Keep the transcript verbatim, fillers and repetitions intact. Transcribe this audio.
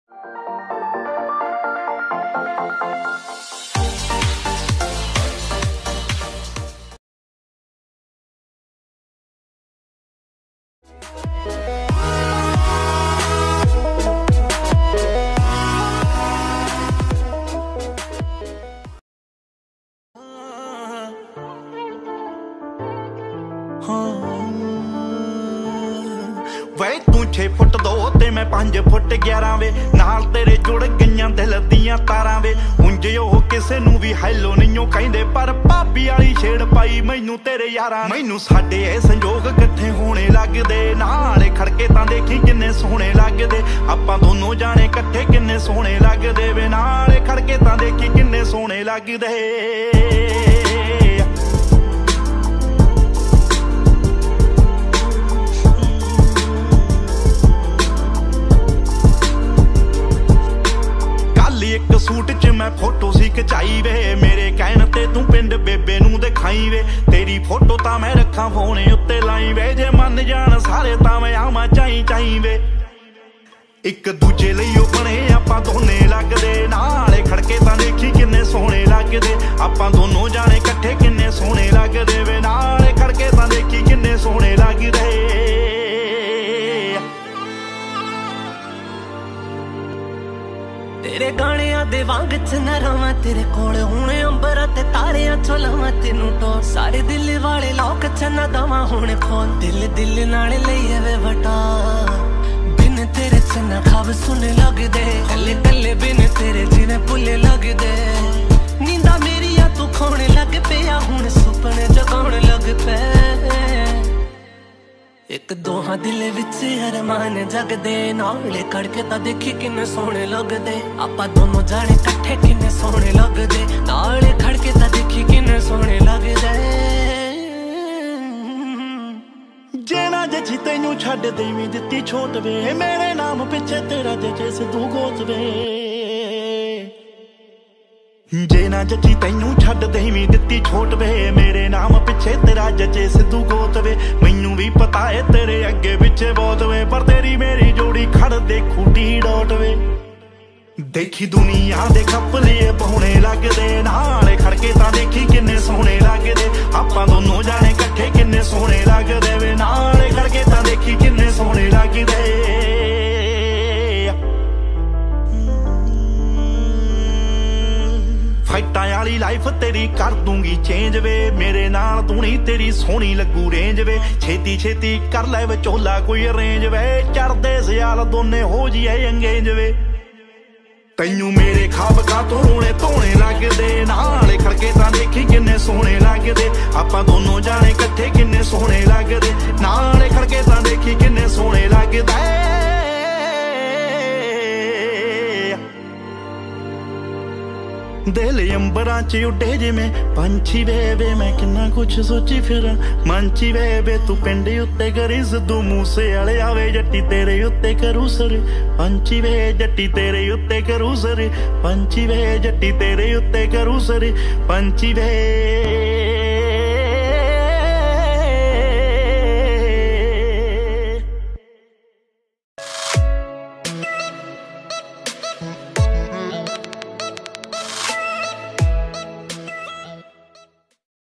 वे तू छे फुट दो ते मैं पांच फुट ग्यारह वे नाल तेरे जुड़ गईयां दिल दियां तारां वे उंज ओ किसे नू भी हैलो नहीं कहंदे पर भाभी वाली छेड़ पाई मैनू तेरे यारां मैनू साडे ए संजोग इकट्ठे होने लगदे नाले खड़के तां देखी किन्ने सोहणे लगदे आपां दोनों जाने इकट्ठे किन्ने सोहणे लगदे वे नाले खड़के तां देखी किन्ने सोहणे लगदे एक सूट च मैं फोटो सी खचाई वे मेरे कहण ते तू पिंड बेबे नू दिखाई वे तेरी फोटो तां मैं रखा फोने उत्ते लाई वे जे मन जान सारे तां मैं आवां चाई चाई वे एक दूजे लई ओ बने आपां दोने लगदे नाले खड़के तां देखी किन्ने सोहणे लगदे आपां दोनों जाने इकट्ठे किन्ने सोहणे लगदे वे नाले खड़के तां देखी किन्ने सोहणे लगदे तेरे गाणियां दे वांग च न रवां तेरे कोल हुण अंबर ते तारियां चो लवां तेनू टो सारे दिल वाले लोक च न दवां हुण खोल दिल दिल नाल लईए वे वटा बिन तेरे च न खाब सुने लगदे कल्ले कल्ले बिन तेरे जिवें भुल्ले लगदे नींदा मेरिया तू खोणे लग पिया हुण सुपने जगाउण लग पे एक दोहां दिल विच अरमान जगदे नाले खड़के तां देखी किन्ने सोहणे लगदे आपां दोनों जाने इकट्ठे किन्ने सोहणे लगदे नाले खड़के तां देखी किन्ने सोहणे लगदे जे ना जची तैनू छड्ड देवीं दित्ती छोट वे मेरे नाम पिछे तेरा जचे सिद्धू गोत वे जे ना जची तैनू छड्ड देवीं दित्ती छोट वे मेरे नाम पिछे तेरा जचे सिद्धू गोत वे मैनू भी पता है तेरे अगे पिछे बहुत वे पर तेरी मेरी जोड़ी खड़ दे खूटी डोट वे देखी दुनिया दे खपलिए पहुने लगदे नाले खड़के तां देखी किन्ने सोहणे लगदे आपां दोनों जाने इकट्ठे किन्ने सोहणे लगदे वे नाले खड़के तां देखी किन्ने सोहणे लगदे फाइटां वाली लाइफ तेरी कर दूंगी चेंज वे मेरे नाल तू नहीं तेरी सोहनी लगू रेंज वे छेती छेती कर ले विचोला कोई अरेंज वे चढ़दे सियाल दोने हो जिए अंगेज वे तैनू मेरे खाब का तो रोने धोने लगदे नाले खड़के तां देखी किन्ने सोहणे लगदे आपां दोनों जाने इकट्ठे किन्ने सोहणे लगदे नाले खड़के तां देखी किन्ने सोहणे लगदे दिल अंबरां च उड्डे जिवें पंछी वे वे मैं किन्ना कुछ सोची फिरां मंची वे वे तू पिंड उत्ते करी सिद्धू मूसे वाले आवे जट्टी तेरे उत्ते करू सर पंछी वे जट्टी तेरे उत्ते करू सर पंछी वे जट्टी तेरे उत्ते करू सर पंछी वे